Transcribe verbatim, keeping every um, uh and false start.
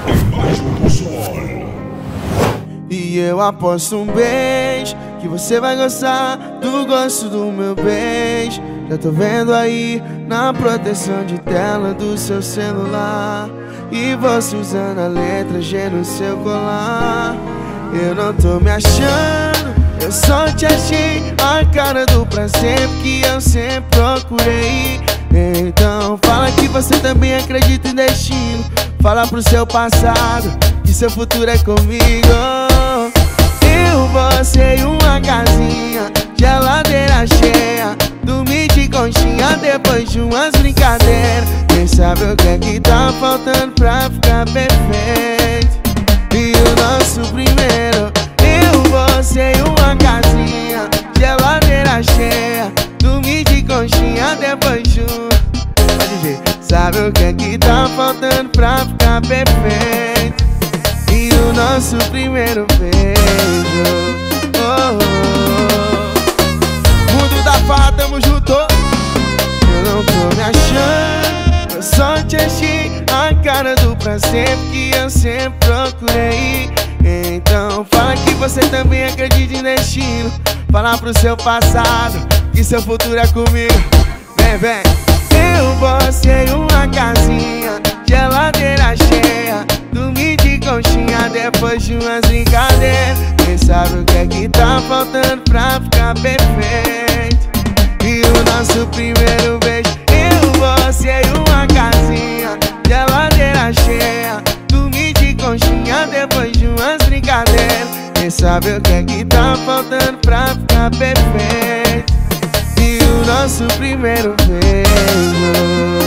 Imagem do som. E eu aposto um beijo que você vai gostar do gosto do meu beijo. Já tô vendo aí na proteção de tela do seu celular, e você usando a letra G no seu colar. Eu não tô me achando, eu só te achei a cara do pra sempre que eu sempre procurei. Então fala que você também acredita em destino. Fala pro seu passado que seu futuro é comigo. Eu, você e uma casinha, geladeira cheia, dormir de conchinha depois de umas brincadeiras. Quem sabe o que é que tá faltando pra ficar perfeito? E o nosso primeiro, eu, você e uma casinha, geladeira cheia, dormir de conchinha depois de um... Pode ver. Sabe o que é que tá faltando pra ficar perfeito? E o nosso primeiro beijo. Oh, oh, oh. Mundo da farra, tamo junto. Eu não tô me achando, eu só te achei a cara do pra sempre que eu sempre procurei. Então fala que você também acredita em destino. Fala pro seu passado que seu futuro é comigo. Vem, vem. Eu, você e uma casinha, geladeira cheia, dormir de conchinha depois de umas brincadeiras. Quem sabe o que é que tá faltando pra ficar perfeito? E o nosso primeiro beijo, eu, você e uma casinha, geladeira cheia, dormir de conchinha depois de umas brincadeiras. Quem sabe o que é que tá faltando pra ficar perfeito? E o nosso primeiro beijo.